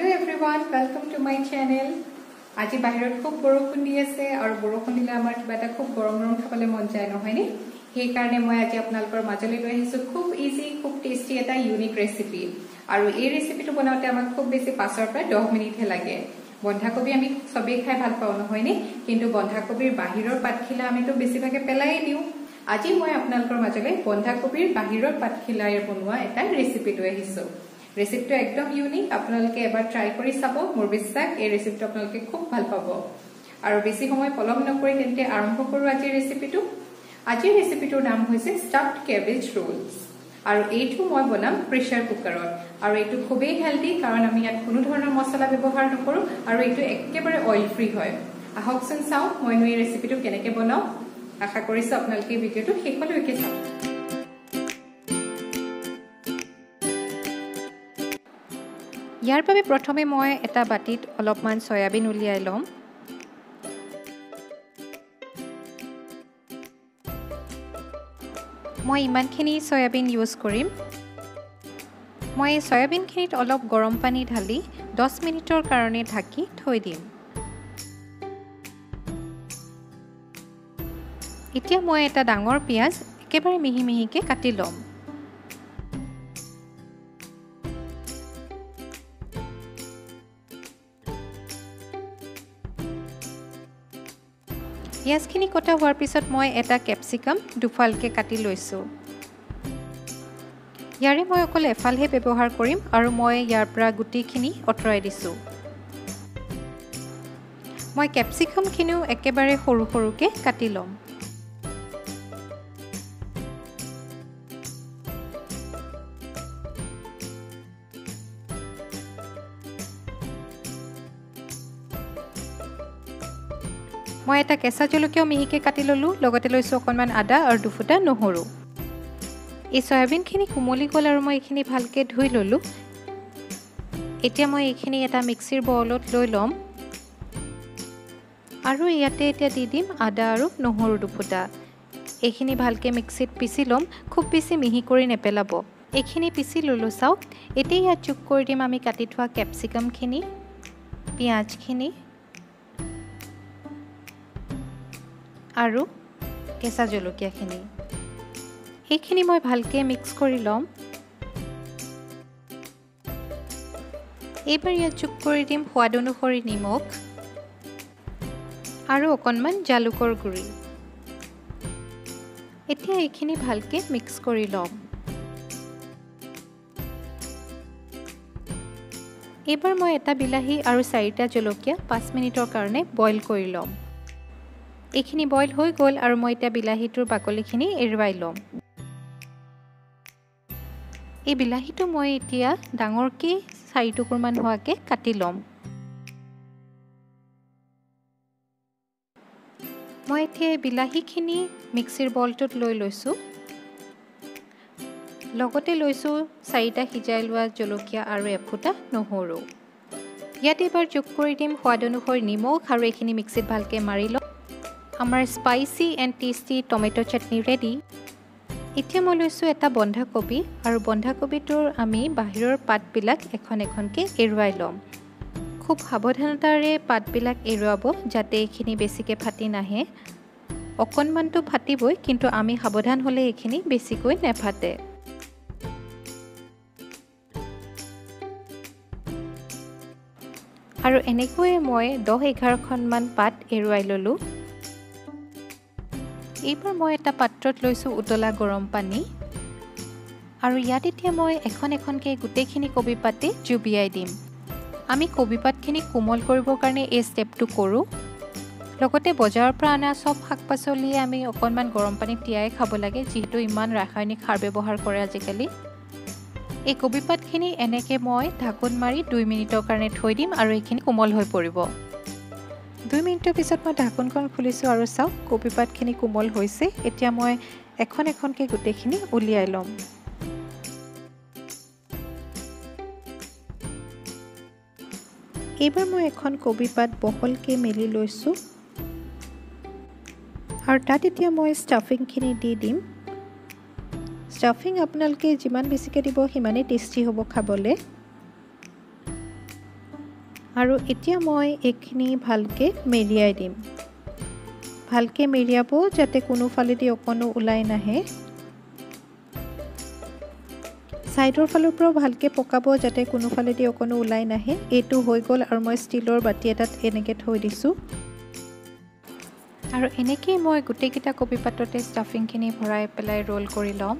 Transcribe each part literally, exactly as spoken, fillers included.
Hello everyone, welcome to my channel. আজি বাহিৰত খুব বৰষুণ দি আছে আৰু বৰষুণ দিলে আমাৰ কিবা এটা খুব গৰম গৰম খাবলৈ মন যায় নহয়নি সেই কাৰণে মই আজি আপোনালোকৰ মাজলৈ লৈ আহিছো খুব ইজি খুব টেস্টি এটা ইউনিক ৰেচিপি আৰু এই ৰেচিপিটো বনাওতে আমাক খুব বেছি পাঁচৰ পৰা দহ মিনিট হে লাগে বন্ধাকবি আমি সবেই খাই ভাল পাওঁ নহয়নি কিন্তু বন্ধাকবিৰ বাহিৰৰ পাতখিলা আমিতো বেছিভাগে পেলাই দিও আজি মই আপোনালোকৰ মাজলৈ বন্ধাকবিৰ বাহিৰৰ পাতখিলাৰে বনোৱা এটা ৰেচিপি লৈ আহিছো ৰেচিপিটো একদম ইউনিক আপোনালোকে এবাৰ ট্ৰাই কৰি চাব মোৰ বিশ্বাস এই ৰেচিপিটো আপোনালোকে খুব ভাল পাব আৰু বেছি সময় পলম নকৰি তেন্তে আৰম্ভ কৰো আজিৰ ৰেচিপিটো আজিৰ ৰেচিপিটোৰ নাম হৈছে ষ্টাফড কেবেজ ৰোলছ আৰু এইটো মই বনাম প্ৰেছাৰ কুকাৰত আৰু এইটো খুবেই হেলদি কাৰণ আমি ইয়াত কোনো ধৰণৰ মছলা ব্যৱহাৰ নকৰো আৰু এইটো একেবাৰে অইল ফ্ৰী হয় আহকচোন চাও মই এই ৰেচিপিটো কেনেকৈ বনাও আশা কৰিছো আপোনালোকে ভিডিওটো শেষলৈকে চাওক ইয়াৰ বাবে প্ৰথমে মই এটা বাটিত অলপমান সয়াবিন উলিয়াই লম মই ইমানখিনি সয়াবিন ইউজ কৰিম মই এই সয়াবিনখিনিত অলপ গৰম পানী ঢালি দহ মিনিটৰ কাৰণে ঢাকি থৈ দিম এতিয়া মই এটা ডাঙৰ পিয়াজ একেবাৰে মিহি মিহিকে কাটি লম পিয়াজখিনি কটা হোৱাৰ পিছত মই এটা ক্যাপসিকাম দুফালকে কাটি লৈছো ইয়াৰে মই অকল এফালহে ব্যৱহাৰ কৰিম আৰু মই ইয়াৰ পৰা গুটিখিনি অতৰাই দিছো মই ক্যাপসিকামখিনিও একেবাৰে সৰু সৰুকে কাটি লম মই এটা কেঁচা জলকীয়া মিহিকে কাটি ললো লগতে লৈছো অকণমান আদা আৰু দুফুটা নহৰু এই সয়াবিনখিনি কুমলি গল আৰু মই এইখিনি ভালকে ধুই ললো এতিয়া মই এইখিনি এটা মিক্সিৰ বলত লৈ লম আৰু ইয়াতে এতিয়া দি দিম আদা আৰু নহৰু দুফুটা এইখিনি ভালকে মিক্সিত পিছি লম খুব বেছি মিহি কৰি নেপেলাব এইখিনি পিছি ললো চাওক এতিয়া ইয়াত যোগ কৰি দিম আমি কাটি থোৱা ক্যাপসিকামখিনি পিয়াজখিনি আৰু কেঁচা জলকীয়াখিনি এইখিনি মই ভালকে মিক্স কৰি লম এইবাৰ ইয়াত যোগ কৰি দিম সোৱাদ অনুসৰি নিমখ আৰু অকণমান জালুকৰ গুড়ি এতিয়া এইখিনি ভালকে মিক্স কৰি লম এইবাৰ মই এটা বিলাহী আৰু চাৰিটা জলকীয়া পাঁচ মিনিটৰ কাৰণে বইল কৰি লম এইখিনি বইল হৈ গল আৰু মই এটা বিলাহীটোৰ বাকলিখিনি এৰুৱাই লম এই বিলাহীটো মই এতিয়া ডাঙৰকে চাৰি টুকুৰমান হোৱাকে কাটি লম মই এতিয়া বিলাহীখিনি মিক্সিৰ বলটোত লৈ লৈছো লগতে লৈছো চাৰিটা সিজাই লোৱা জলকীয়া আৰু এফুটা নহৰু ইয়াত এবাৰ যোগ কৰি দিম সোৱাদ অনুসৰি নিমখ আৰু এইখিনি মিক্সিত ভালকে মাৰি লম আমাৰ spicy and tasty tomato chutney ready এতিয়া মই লৈছো এটা বন্ধাকবি আৰু বন্ধাকবিটোৰ আমি বাহিৰৰ পাতবিলাক এখন এখনকে এৰুৱাই লম খুব সাৱধানতাৰে পাতবিলাক এৰুৱাব যাতে এইখিনি বেছিকে ফাটি নাহে অকণমানটো ফাটিবই কিন্তু আমি সাৱধান হ'লে এইখিনি বেছিকৈ নেফাটে আৰু এনেকৈ মই দহ এঘাৰখন মান পাত এৰুৱাই ললো এইবাৰ মই এটা পাত্ৰত লৈছো উতলা গৰম পানী আৰু ইয়াত এতিয়া মই এখন এখনকে গুটেখিনি কবি পাতে জুবিয়াই দিম আমি কবি পাতখিনি কোমল কৰিবৰ কাৰণে এই ষ্টেপটো কৰো লগতে বজাৰৰ পৰা আনা সব শাক-পাচলি আমি অকণমান গৰম পানীত তিয়াই খাব লাগে যিহেতু ইমান ৰাসায়নিক সাৰ ব্যৱহাৰ কৰে আজিকালি এই কবি পাতখিনি এনেকৈ মই ঢাকন মাৰি দুই মিনিটৰ কাৰণে থৈ দিম আৰু এইখিনি কোমল হৈ পৰিব দুই মিনিটৰ পিছত মই ঢাকনখন খুলিছো আৰু চাওক কবি পাতখিনি কোমল হৈছে এতিয়া মই এখন এখনকে গুটেখিনি উলিয়াই লম এইবাৰ মই এখন কবি পাত বহলকে মেলি লৈছো আৰু তাত এতিয়া মই ষ্টাফিংখিনি দি দিম ষ্টাফিং আপোনালোকে যিমান বেছিকৈ দিব সিমানেই টেষ্টি হ'ব খাবলৈ আৰু এতিয়া মই এইখিনি ভালকৈ মেৰিয়াই দিম ভালকৈ মেৰিয়াব যাতে কোনো ফালেদি অকণো ওলাই নাহে সাইডৰ ফালৰ পৰা ভালকৈ পকাব যাতে কোনো ফালেদি অকণো ওলাই নাহে এইটো হৈ গ'ল আৰু মই ষ্টিলৰ বাটি এটাত এনেকৈ থৈ দিছোঁ আৰু এনেকৈ মই গোটেইকেইটা কবি পাততে ষ্টাফিংখিনি ভৰাই পেলাই ৰোল কৰি ল'ম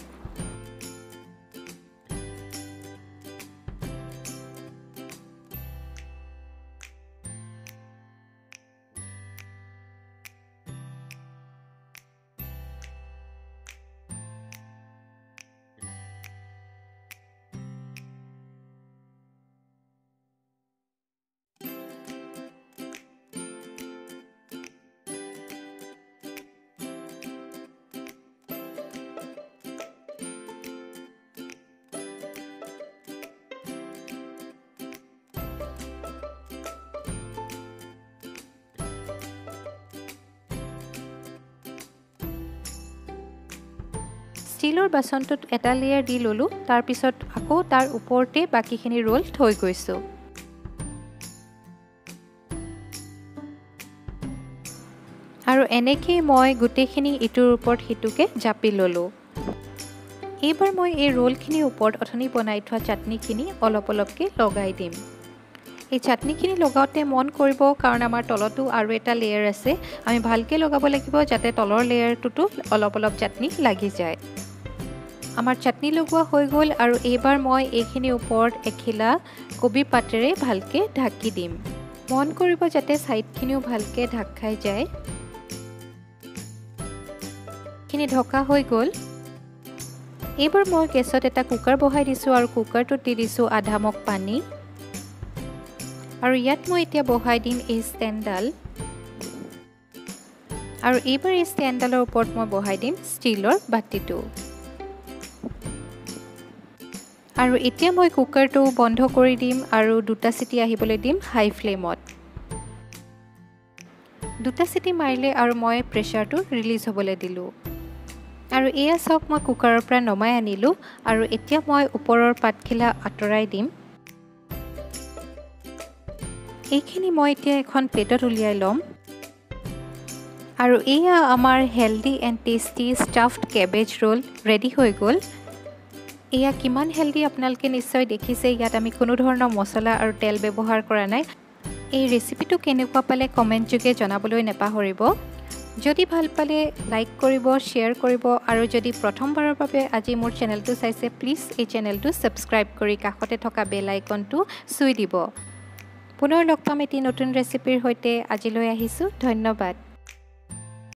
ষ্টিলৰ বাচনটোত এটা লেয়াৰ দি ললোঁ তাৰ পিছত আকৌ তাৰ ওপৰতে বাকিখিনি ৰোল থৈ গৈছোঁ আৰু এনেকৈ মই গোটেইখিনি ইটোৰ ওপৰত সিটোকে জাপি ললোঁ এইবাৰ মই এই ৰোলখিনিৰ ওপৰত অথনি বনাই থোৱা চাটনিখিনি অলপ অলপকৈ লগাই দিম এই চাটনিখিনি লগাওঁতে মন কৰিব কাৰণ আমাৰ তলতো আৰু এটা লেয়াৰ আছে আমি ভালকৈ লগাব লাগিব যাতে তলৰ লেয়াৰটোতো অলপ অলপ চাটনি লাগি যায় আমাৰ চাটনি লগোৱা হৈ গ'ল আৰু এইবাৰ মই এইখিনি ওপৰত এখিলা কবি পাতেৰে ভালকৈ ঢাকি দিম মন কৰিব যাতে সাইডখিনিও ভালকৈ ঢাক খাই যায় খিনি ঢকা হৈ গ'ল এইবাৰ মই গেছত এটা কুকাৰ বহাই দিছোঁ আৰু কুকাৰটোত দি দিছোঁ আধা মগ পানী আৰু ইয়াত মই এতিয়া বহাই দিম এই ষ্টেণ্ডডাল আৰু এইবাৰ এই ষ্টেণ্ডডালৰ ওপৰত মই বহাই দিম ষ্টিলৰ বাটিটো আৰু এতিয়া মই কুকাৰটো বন্ধ কৰি দিম আৰু দুটা চিটি আহিবলৈ দিম হাই ফ্লেমত দুটা চিটি মাৰিলে আৰু মই প্ৰেছাৰটো ৰিলিজ হ'বলৈ দিলোঁ আৰু এয়া চাওক মই কুকাৰৰ পৰা নমাই আনিলোঁ আৰু এতিয়া মই ওপৰৰ পাতখিলা আঁতৰাই দিম এইখিনি মই এতিয়া এখন প্লেটত উলিয়াই ল'ম আৰু এয়া আমাৰ healthy and tasty stuffed cabbage roll ready হৈ গ'ল এয়া কিমান হেল্ডি আপোনালোকে নিশ্চয় দেখিছে ইয়াত আমি কোনো ধৰণৰ মছলা আৰু তেল ব্যৱহাৰ কৰা নাই এই ৰেচিপিটো কেনেকুৱা পালে কমেণ্ট যোগে জনাবলৈ নেপাহৰিব যদি ভাল পালে লাইক কৰিব শ্বেয়াৰ কৰিব আৰু যদি প্ৰথমবাৰৰ বাবে আজি মোৰ চেনেলটো চাইছে প্লিজ এই চেনেলটো ছাবস্ক্ৰাইব কৰি কাষতে থকা বেল আইকনটো চুই দিব পুনৰ লগ পাম এটি নতুন ৰেচিপিৰ সৈতে আজিলৈ আহিছোঁ ধন্যবাদ